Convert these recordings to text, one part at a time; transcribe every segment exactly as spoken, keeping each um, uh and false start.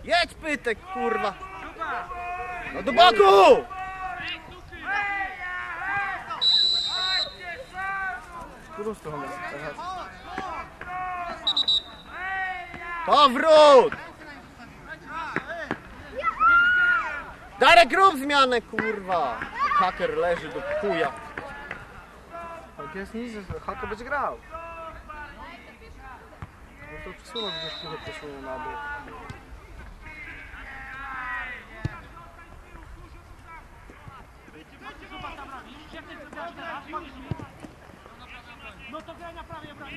Jedź Pytek, kurwa! No do boku! Którą stronę? Powrót! Darek, rób zmianę, kurwa! Haker leży do chuja. Jak jest nic, Haker będzie grał. No to przesunął, gdzieś trochę przesunął na bok. No to graj na prawie obronie.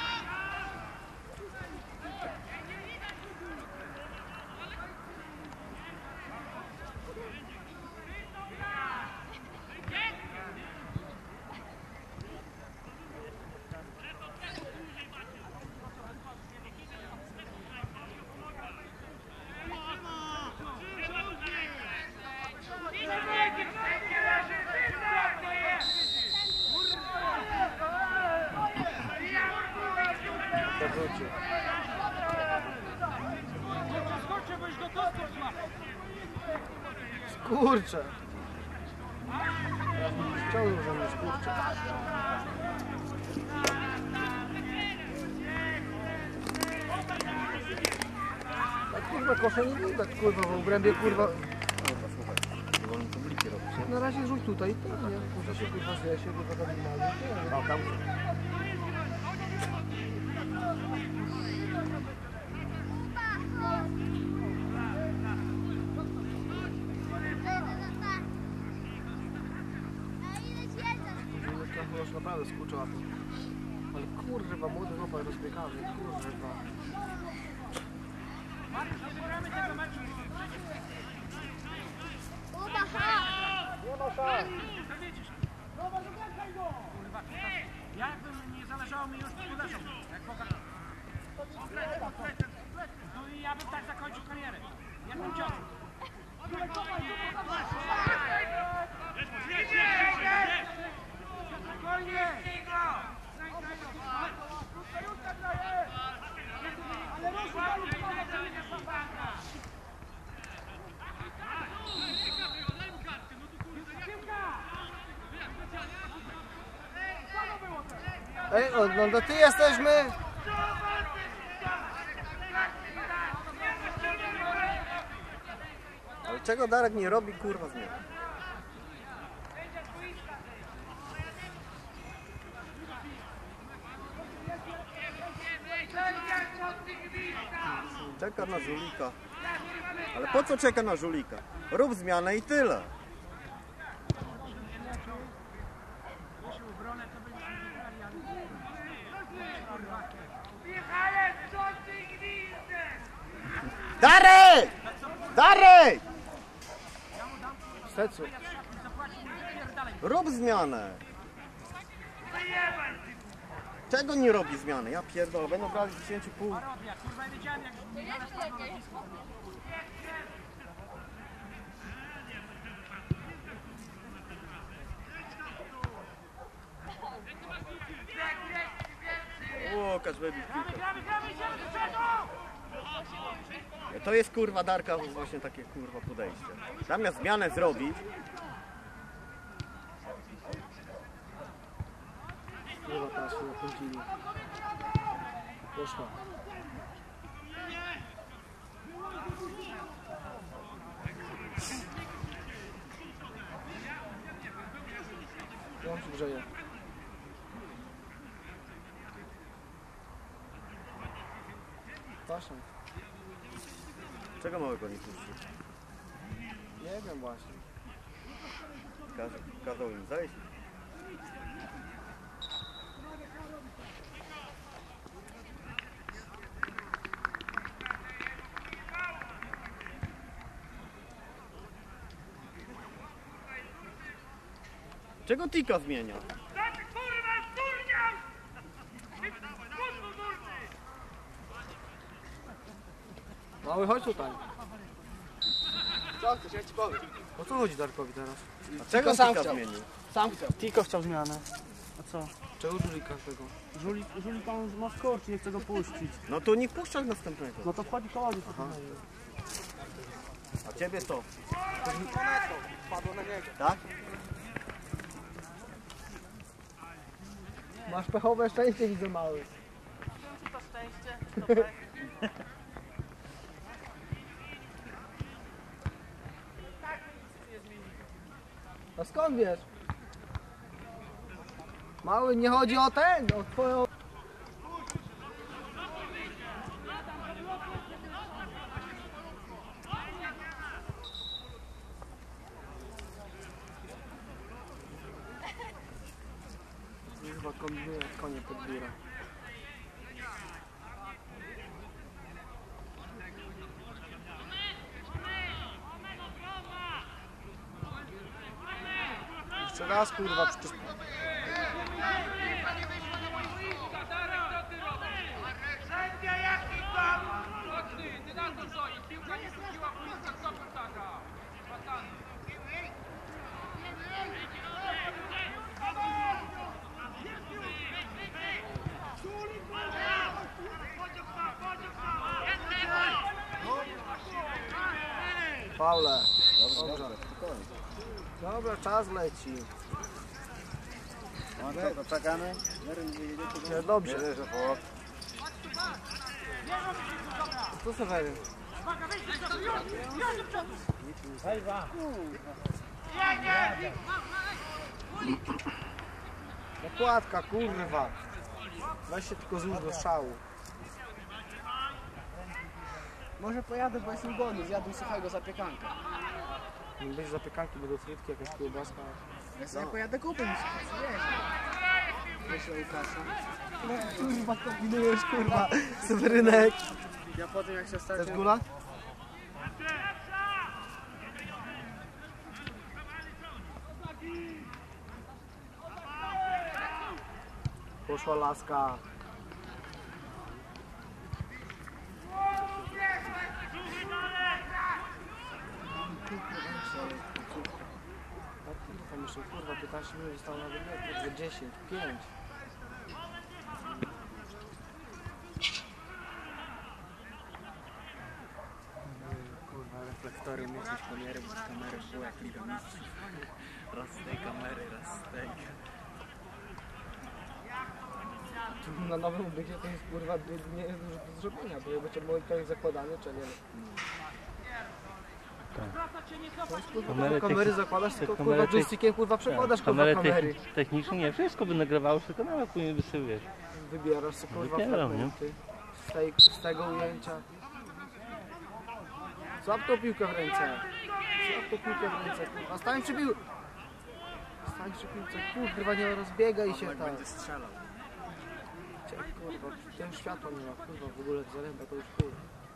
Skurcze! Chciałbym, że mnie skurcze. Tak kurwa kosza nie widać, kurwa, w obrębie kurwa. Kurwa, słuchaj, wolno publiki robić. Na razie rzuć tutaj i to, nie? Może się kurwa zje się, kurwa tam nie ma. O, tam. Już naprawdę skurczyła to. Ale kurwa, młody chłopak rozbiegany, kurwa. Nie ma szans. Jakby nie zależało mi już uderzał. No i ja bym tak zakończył karierę. Jednym ciosem. Ej, no to ty jesteśmy. Ale czego Darek nie robi, kurwa, zmiany? Czeka na żulika. Ale po co czeka na żulika? Rób zmianę i tyle. Darek! Darek! Stecu. Rób zmianę. Czego nie robi zmiany? Ja pierdolę, będą brali dziesięć i pół. Łukasz wybił piłkę. To jest kurwa Darka właśnie takie kurwa podejście. Zamiast zmianę zrobić. Kurwa, teraz się napędzili. Poszła. On się grzeje. Właśnie. Czego małego nie puścić? Nie wiem właśnie. Kazał, kazał im zejść. Czego Tika zmienia? Mały, chodź tutaj. Co chcesz, ja ci powiem. O co chodzi Darkowi teraz? A czego sam Tika chciał. zmienił? Sam chciał. Tiko chciał zmianę. A co? Czego żulika tego? Żuli, Żuli pan ma skorczy, nie chce go puścić. No to nie puszczaj następnego. No to wchodzi koło. A ciebie co? Padło na niego. Tak? Masz pechowe szczęście, widzę mały. Czy to szczęście, czy to pech? Tak nic nie zmieni. A skąd wiesz? Mały, nie chodzi o ten, o twoją... Chyba kombinuje jak konie pod biurem. Jeszcze raz kurwa, przecież... Sędzia jaki tam? Chodź ty, ty na to stoi. Piłka nie wróciła, piłka co powtarza. Patany. Faule. Dobrze. Dobra, czas leci. No co, to czekamy? Nie, dobrze. Co Seweryn? Nakładka, kurwa. Weź się tylko złóż do strzału. Może pojadę, bo jestem głodny, zjadłem suchego zapiekankę. Bez zapiekanki, będą frytki, jakaś kiełbaska. Ja sobie pojadę kupię, muszę zjeść. Myślę Łukasza. Kurwa, kombinujesz, kurwa. Sewerynek. Ja po tym jak się Chcesz starczy... gula? Poszła laska. Tam jeszcze kurwa piętnaście minut zostało na wymiotę, dziesięć, pięć. Kurwa, reflektory myślisz kamery, bo kamery było jak Liga Mistrzów. Raz z tej kamery, raz z tej. Na nowym obiekcie to jest kurwa nie jest dużo do zrobienia, bo jakby trzeba było tak zakładane, czy nie wiem. To jest, kurwa, Kamery kamery techni- zakładasz, te tylko kamery kurwa techni- joystickiem kurwa przekładasz kurwa kamery kamery. techni- techniczne, nie, wszystko by nagrywało, tylko nawet później by sobie, wiesz. Wybierasz sobie kurwa Wybieram, fragmenty z, tej, z tego ujęcia. Złap tą piłkę w ręce. Złap tą piłkę w ręce, kurwa. Stań przy piłce. Stań przy piłce, kurwa, nie rozbiegaj się tam. Będzie strzelał. Czekaj, kurwa, tym światła nie ma, kurwa, w ogóle zaręba to już chuj.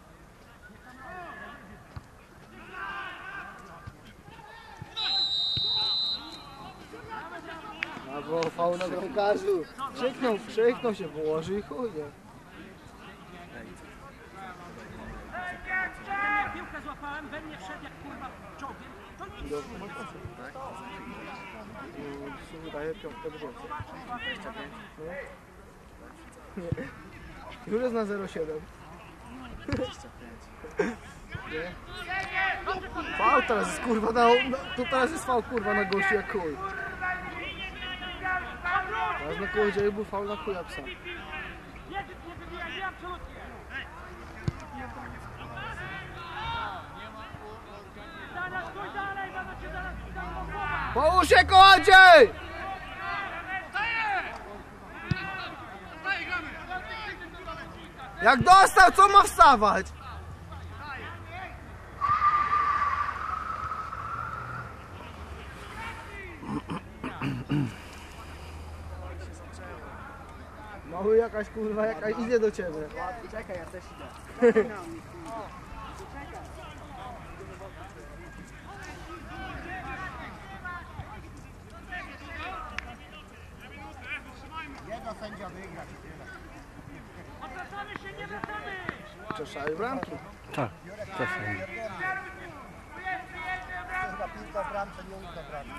A było faul na bramkarzu. Krzyknął, krzyknął się, położył i chuj, nie? Piłkę złapałem, we mnie wszedł jak kurwa czołgiem. To nic. Daje piątkę w górce. Już jest na zero siedem. Nie? Faul teraz jest kurwa na... na tu teraz jest faul kurwa na gościu jak chuj. Teraz na koło dzieje był faul na chuja psa. Nie, nie wybijaj, nie absolutnie. Zaraz, stój dalej, zaraz się zaraz zdejmą głowa. Połóż się koładziej! Jak dostał, co ma wstawać? Mały jakaś kurwa, jakaś idzie do ciebie. Czekaj, ja też idę. Jedna sędzia wygra. Odwracamy się, nie wracamy. Przeszali bramki. Tak, czasem. Kurwa, piłka w bramce, nie uda bramki.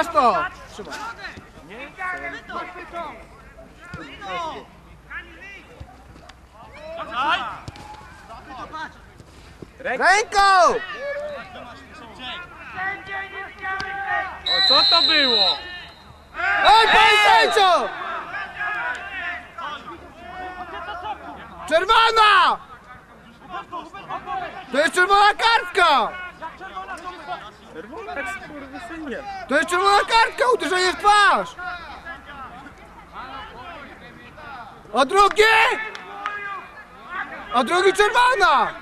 masz to! Trzymaj. Ręką! O, co to było? Oj, panie sędzio! Czerwona! To jest czerwona kartka! Czerwona jak skurwysynie. To jest czerwona kartka! Uderzenie w twarz! A drugi? A drugi czerwona!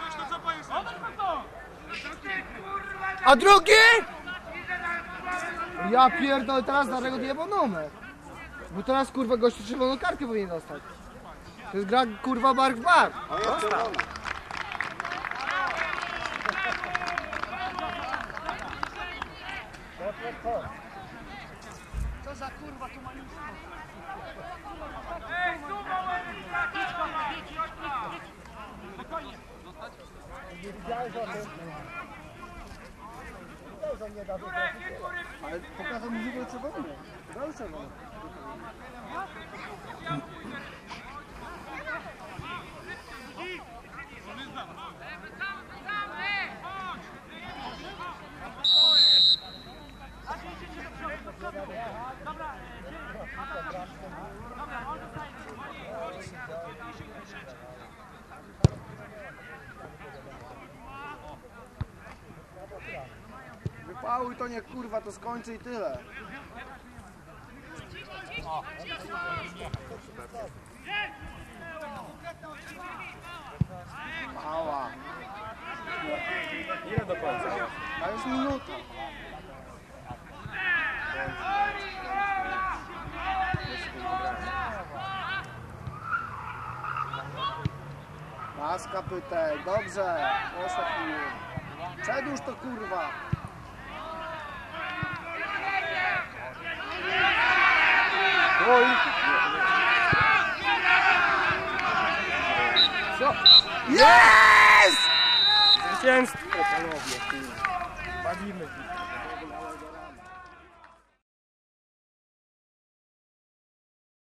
A drugi? Ja pierdolę, teraz Darek odjebał numer. Bo teraz kurwa gościu czerwoną kartkę powinien dostać. To jest gra kurwa bark w bark. Ale pokazał mi, że czerwony. Dał czerwony. Wypałuj to, niech kurwa to skończy i tyle. Mała. Ile do końca? A jest minuta. Maska pytaj, dobrze. Poszła tu. Przedłuż to kurwa. Oj. Co? Jest! Zwycięstwo, panowie. Bawimy.